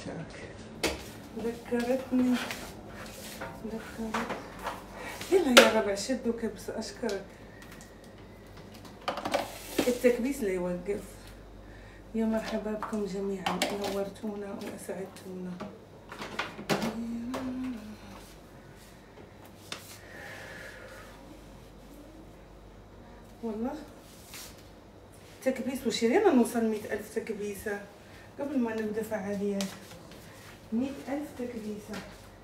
ذكرتني. يلا يا ربع شدوا كبسوا. أشكرك. التكبيس لا يوقف. يا مرحبا بكم جميعا، نورتونا وأسعدتونا. والله تكبيس وشير. يلا نوصل 100,000 تكبيسة قبل ما نبدأ فعاليات. 100,000 تكبيسة.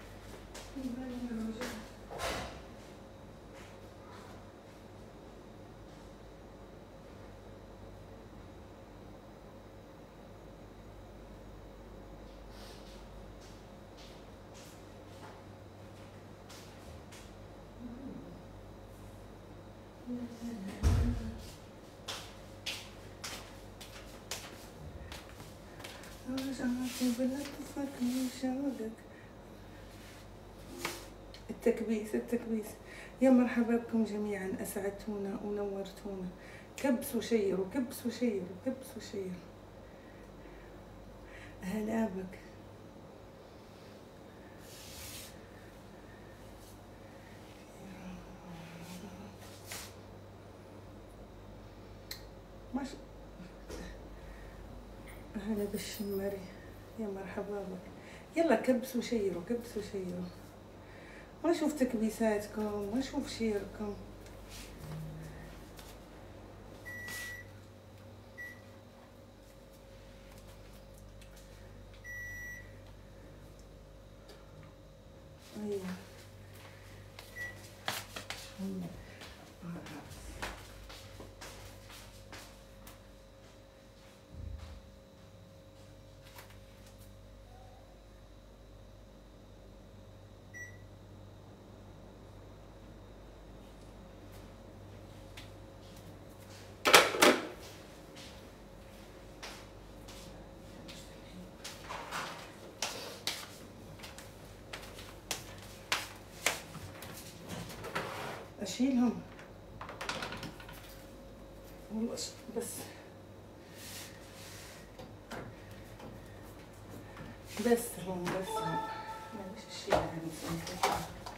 التكبيس. يا مرحبا بكم جميعا، أسعدتونا ونورتونا. كبسوا شيروا، كبسوا شيروا، كبسوا شيروا. هلا بك. هلا بالشمري. يا مرحبا بك. يلا كبسوا شيروا، كبسوا شيروا. ما اشوف تكبيساتكم، ما اشوف شيركم. ايوه اشيلهم والله. بس هم معلش اشيلها يعني.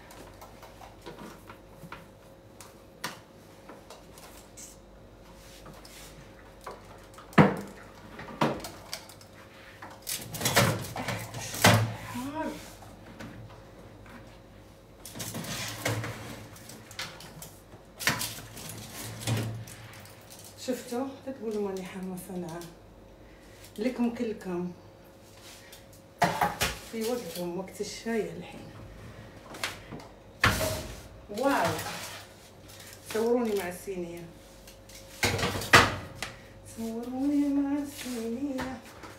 شفتوا؟ لا تقولوا ماني حامة صنعة لكم كلكم. في وقتهم، وقت الشاي الحين. واو، صوروني مع الصينية، صوروني مع الصينية.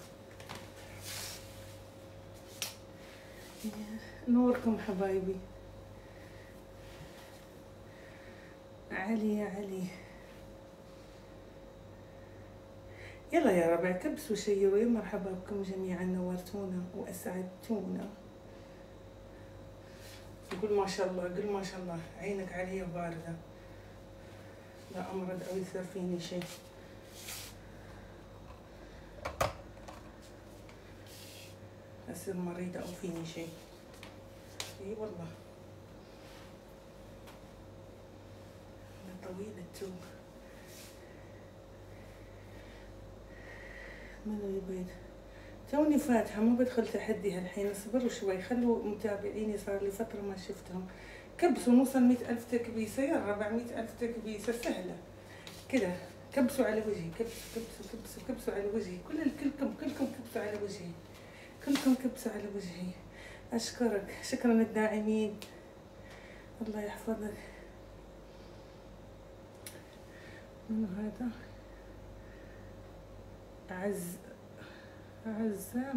نوركم حبايبي. علي يا علي. يلا يا ربع كبسوا شيروا. يا مرحبا بكم جميعا، نورتونا وأسعدتونا. قول ما شاء الله، قول ما شاء الله. عينك علي باردة، لا أمرض أو يصير فيني شيء. أصير مريضة أو فيني شيء. إي والله. أنا طويلة التوب. منو يبيد؟ توني فاتحة، ما بدخل تحدي هالحين. اصبروا شوي، خلوا متابعيني، صار لي فترة ما شفتهم. كبسوا نوصل 100,000 تكبيسة. يا ربع 100,000 تكبيسة سهلة كده. كبسوا على وجهي، كبسوا على وجهي. كلكم كبسوا على وجهي. كلكم كبسوا على وجهي. أشكرك، شكرا الداعمين. الله يحفظك. منو هذا؟ عزام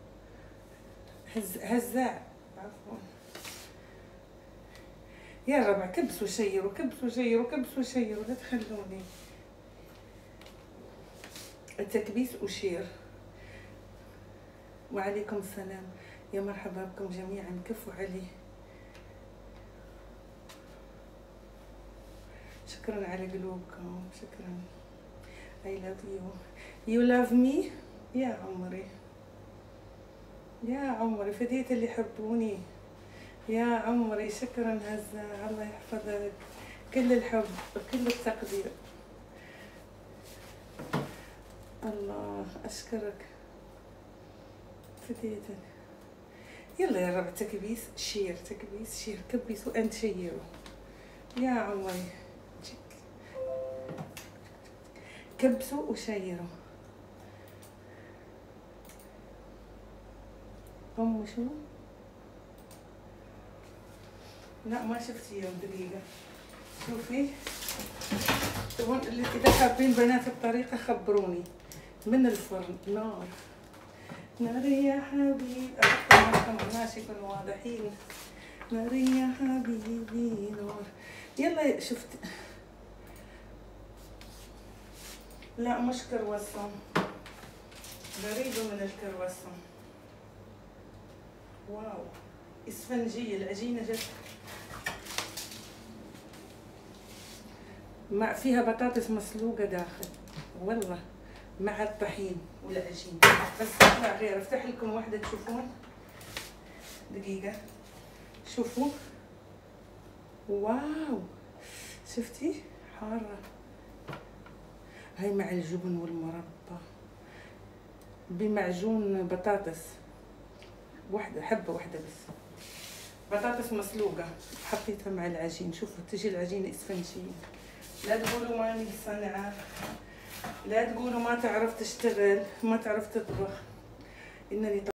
هزاع، عفوا. يا ربع كبسوا شيروا، كبسوا شيروا، كبسوا شيروا. لا تخلوني. التكبيس أشير. وعليكم السلام. يا مرحبا بكم جميعا. كفوا علي. شكرا على قلوبكم، شكرا. I love you. You love me؟ يا عمري يا عمري فديت اللي يحبوني. يا عمري شكرا هزة، الله يحفظك، كل الحب وكل التقدير. الله أشكرك فديتك. يلا يا ربع تكبيس شير، تكبيس شير، كبسوا أنت شيروا يا عمري، كبسوا وشيروا. شو؟ لا ما شفتي يوم دقيقة. شوفي تبون إذا حابين بنات الطريقة خبروني. من الفرن نار ناري يا حبيبي، أحطهم ماشي يكونوا واضحين. ناري يا حبيبي نار. يلا شفت. لا مش كرواسون، قريبة من الكرواسون. واو اسفنجية العجينة جت مع فيها بطاطس مسلوقة داخل والله مع الطحين والعجين. بس لا غير افتح لكم واحدة تشوفون. دقيقة شوفوا. واو شفتي حارة. هاي مع الجبن والمربى بمعجون بطاطس. واحدة حبة واحدة بس بطاطس مسلوقة حطيتها مع العجين. شوفوا تجي العجينة اسفنجية. لا تقولوا ماني صنعة، لا تقولوا ما تعرف تشتغل، ما تعرف تطبخ. إنني